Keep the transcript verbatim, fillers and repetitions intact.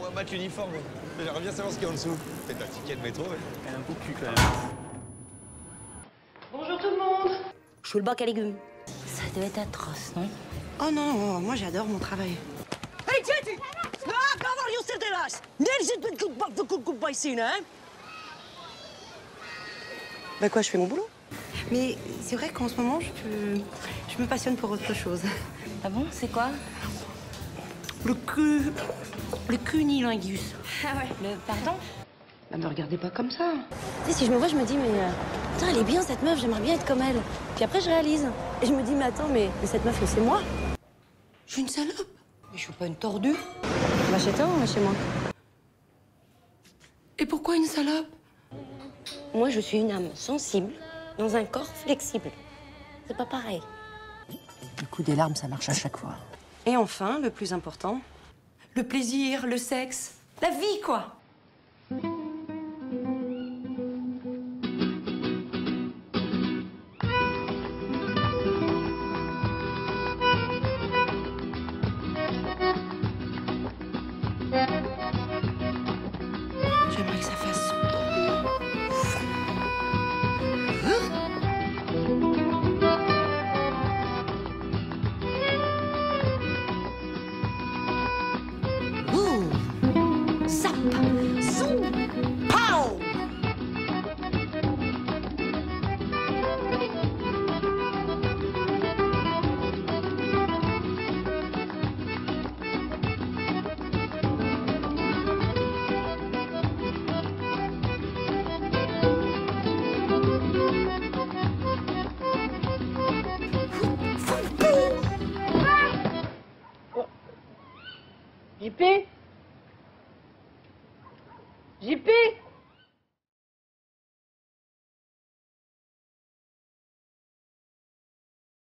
va battre l'uniforme. J'aimerais bien savoir ce qu'il y a en dessous. Peut-être un ticket de métro. Ouais. Elle a un beau cul quand même. Bonjour tout le monde. Je suis le bac à légumes. Ça devait être atroce, non? Oh non, moi j'adore mon travail. Hey, Titi! Nou, ga waar je zit helaas. Nee, zit met goed bak de goed goed bij zien, hè? Bah quoi, je fais mon boulot. Mais c'est vrai qu'en ce moment, je, peux... je me passionne pour autre chose. Ah bon, c'est quoi? Le cul... Le cunilingus. Ah ouais. Le pardon? Bah me regardez pas comme ça. Tu sais, si je me vois, je me dis, mais... Euh, putain, elle est bien, cette meuf, j'aimerais bien être comme elle. Puis après, je réalise. Et je me dis, mais attends, mais, mais cette meuf, mais c'est moi. Je suis une salope. Mais je suis pas une tordue. Va chez toi ou va chez moi? Et pourquoi une salope? Moi, je suis une âme sensible dans un corps flexible. C'est pas pareil. Le coup des larmes, ça marche à chaque fois. Et enfin, le plus important, le plaisir, le sexe, la vie, quoi. J'aimerais que ça fasse... Zap! Zoom! Pow! J P J P